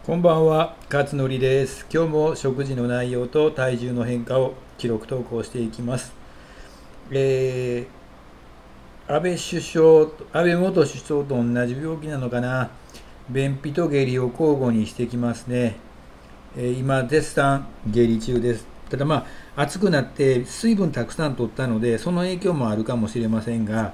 こんばんは、勝則です。今日も食事の内容と体重の変化を記録投稿していきます。安倍元首相と同じ病気なのかな。便秘と下痢を交互にしてきますね。今、絶賛下痢中です。ただ暑くなって水分たくさん取ったので、その影響もあるかもしれませんが、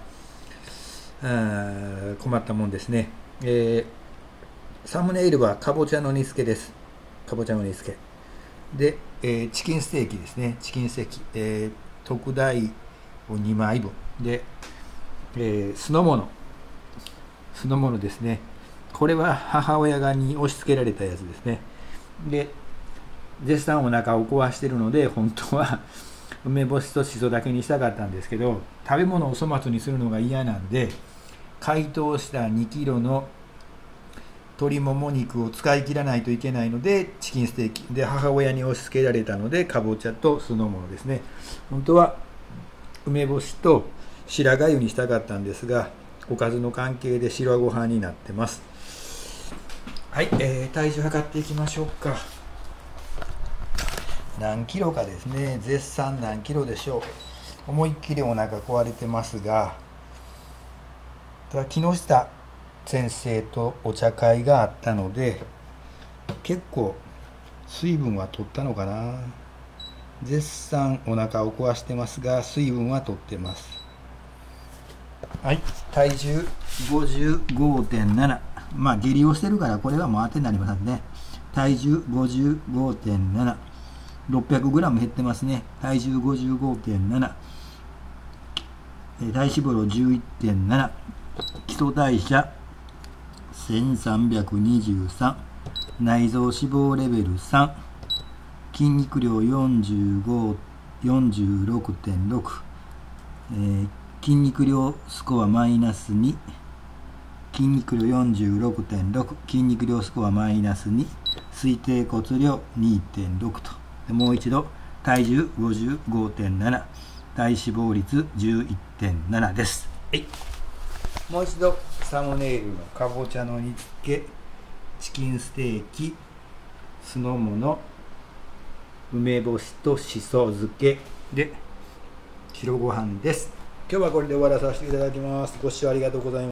困ったもんですね。サムネイルはかぼちゃの煮付けです。かぼちゃの煮付け。で、チキンステーキですね。チキンステーキ。特大を2枚分。で、酢の物。酢の物ですね。これは母親に押し付けられたやつですね。で、絶賛お腹を壊してるので、本当は梅干しとしそだけにしたかったんですけど、食べ物を粗末にするのが嫌なんで、解凍した2キロの鶏もも肉を使い切らないといけないので、チキンステーキで母親に押し付けられたので、かぼちゃと酢の物ですね。本当は梅干しと白粥にしたかったんですが、おかずの関係で白ご飯になってます。はい、体重測っていきましょうか。何キロかですね。絶賛何キロでしょう。思いっきりお腹壊れてますが、ただ木下先生とお茶会があったので、結構水分は取ったのかな。絶賛お腹を壊してますが、水分は取ってます。はい、体重 55.7。下痢をしてるからこれはもう当てになりますね。体重 55.7。600g 減ってますね。体重 55.7。体脂肪 11.7。基礎代謝1323、内臓脂肪レベル3、筋肉量46.6、筋肉量スコアマイナス2、筋肉量 46.6、筋肉量スコアマイナス2、推定骨量 2.6 と。もう一度、体重 55.7、体脂肪率 11.7 です。はい、もう一度サムネイルのかぼちゃの煮付け、チキンステーキ、酢の物、梅干しとしそ漬けで白ご飯です。今日はこれで終わらさせていただきます。ご視聴ありがとうございます。